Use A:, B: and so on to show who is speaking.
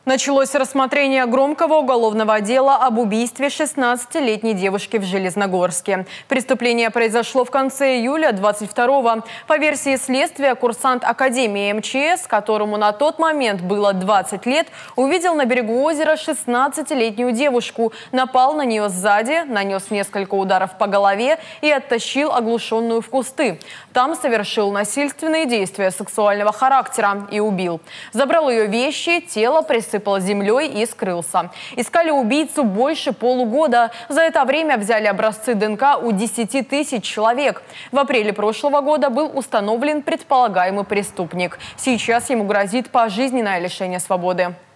A: Началось рассмотрение громкого уголовного дела об убийстве 16-летней девушки в Железногорске. Преступление произошло в конце июля 22-го. По версии следствия, курсант Академии МЧС, которому на тот момент было 20 лет, увидел на берегу озера 16-летнюю девушку, напал на нее сзади, нанес несколько ударов по голове и оттащил оглушенную в кусты. Там совершил насильственные действия сексуального характера и убил. Забрал ее вещи, тело присыпал землей и скрылся. Искали убийцу больше полугода. За это время взяли образцы ДНК у 10 тысяч человек. В апреле прошлого года был установлен предполагаемый преступник. Сейчас ему грозит пожизненное лишение свободы.